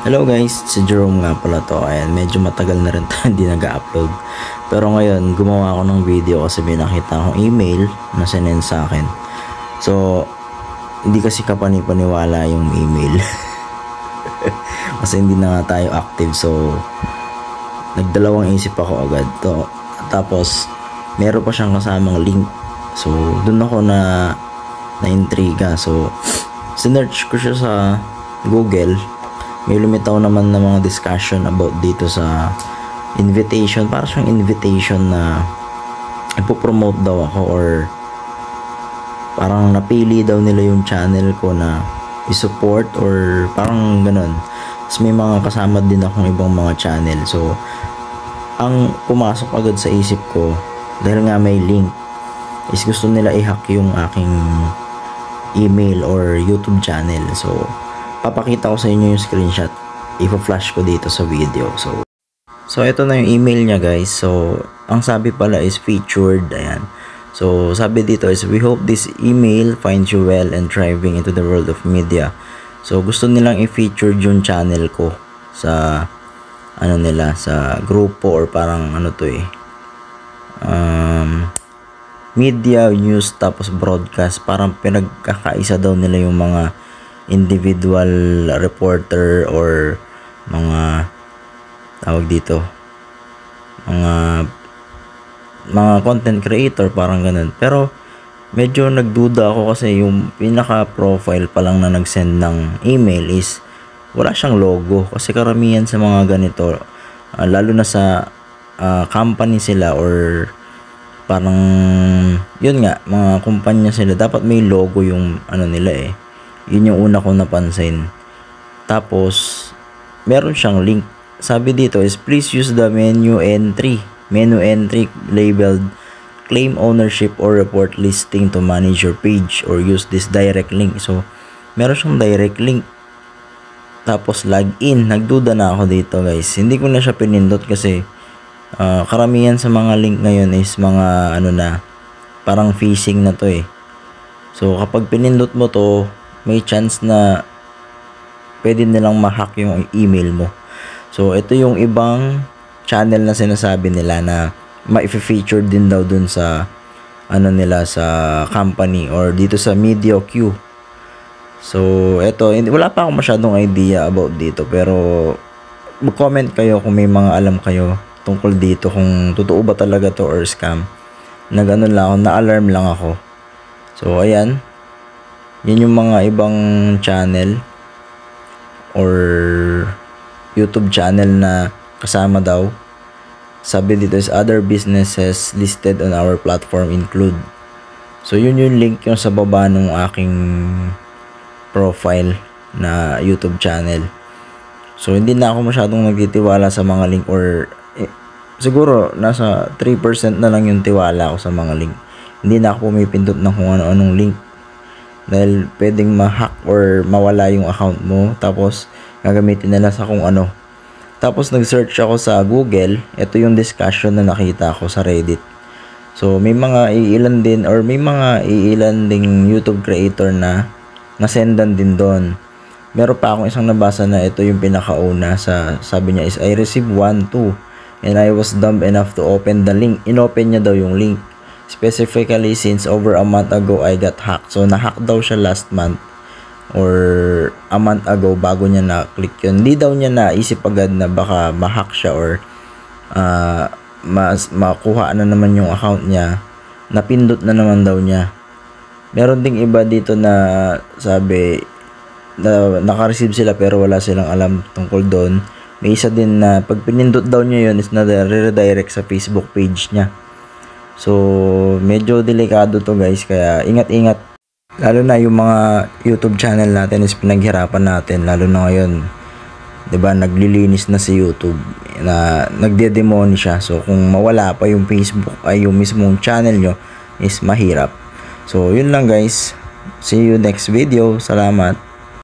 Hello guys, si Jerome nga pala to. Ayan, medyo matagal na rin tayo hindi nag-upload. Pero ngayon, gumawa ako ng video kasi may nakita akong email na sinend sa akin. So, hindi kasi kapani-paniwala yung email. Kasi hindi na nga tayo active. So, nagdalawang isip ako agad to. Tapos, meron pa siyang kasamang link. So, dun ako na-intriga. So, sinearch ko siya sa Google. May lumitaw naman na mga discussion about dito sa invitation. Para siyang invitation na ipopromote daw ako, or parang napili daw nila yung channel ko na i-support, or parang ganun. Tapos may mga kasama din akong ibang mga channel. So, ang pumasok agad sa isip ko, dahil nga may link, is gusto nila i-hack yung aking email or YouTube channel. So, papakita ko sa inyo yung screenshot. Ipa-flash ko dito sa video. So ito na yung email niya guys. So, ang sabi pala is featured. Ayan. So, sabi dito is, we hope this email finds you well and thriving into the world of media. So, gusto nilang i-feature yung channel ko sa ano nila, sa grupo, or parang ano to media, news, tapos broadcast. Parang pinagkakaisa daw nila yung mga individual reporter or mga tawag dito, mga content creator, parang ganun. Pero medyo nagduda ako kasi yung pinaka profile pa lang na nag-send ng email is wala siyang logo. Kasi karamihan sa mga ganito, lalo na sa company sila, or parang yun nga, mga kumpanya sila, dapat may logo yung ano nila Yun yung una ko napansin. Tapos meron siyang link. Sabi dito is, please use the menu entry labeled claim ownership or report listing to manage your page, or use this direct link. So meron siyang direct link. Tapos login. Nagduda na ako dito guys. Hindi ko na siya pinindot kasi karamihan sa mga link ngayon is mga ano na, parang phishing na to So kapag pinindot mo to, may chance na pwede nilang ma-hack yung email mo. So, ito yung ibang channel na sinasabi nila na ma-feature din daw dun sa ano nila, sa company, or dito sa MediaQ. So, ito, wala pa akong masyadong idea about dito, pero mag-comment kayo kung may mga alam kayo tungkol dito, kung totoo ba talaga to or scam. Na ganun lang ako, na-alarm lang ako. So, ayan. Yan yung mga ibang channel or YouTube channel na kasama daw. Sabi dito is, other businesses listed on our platform include. So yun yung link yung sa baba ng aking profile na YouTube channel. So hindi na ako masyadong nagtitiwala sa mga link, or siguro nasa 3% na lang yung tiwala ko sa mga link. Hindi na ako pumipindot ng kung ano-anong link, dahil pwedeng ma-hack or mawala yung account mo, tapos gagamitin nila sa kung ano. Tapos nag-search ako sa Google. Ito yung discussion na nakita ko sa Reddit. So may mga iilan din, or may mga iilan ding YouTube creator na nasendan din doon. Meron pa akong isang nabasa na ito yung pinakauna. Sabi niya is, I received 1, 2 and I was dumb enough to open the link. Inopen niya daw yung link. Specifically, since over a month ago I got hacked. So na-hack daw siya last month or a month ago bago niya na-click yun. Hindi daw niya naisip agad na baka ma-hack siya, or makuha na naman yung account niya. Napindot na naman daw niya. Meron ding iba dito na sabi na naka-receive sila pero wala silang alam tungkol doon. May isa din na pag pinindot daw niya yun is na-redirect sa Facebook page niya. So, medyo delikado to guys, kaya ingat-ingat. Lalo na yung mga YouTube channel natin is pinaghirapan natin, lalo na ngayon. 'Di ba, naglilinis na si YouTube, na nagde-demon siya. So, kung mawala pa yung Facebook ay yung mismong channel nyo, is mahirap. So, yun lang guys. See you next video. Salamat.